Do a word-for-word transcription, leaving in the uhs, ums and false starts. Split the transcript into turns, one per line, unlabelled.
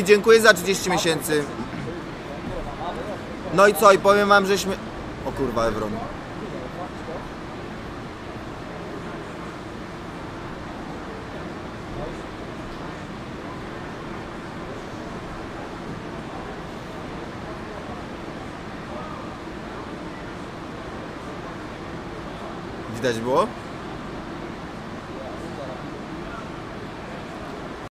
dziękuję za trzydzieści miesięcy. No i co? I powiem wam, żeśmy... O kurwa, Evron. Widać było?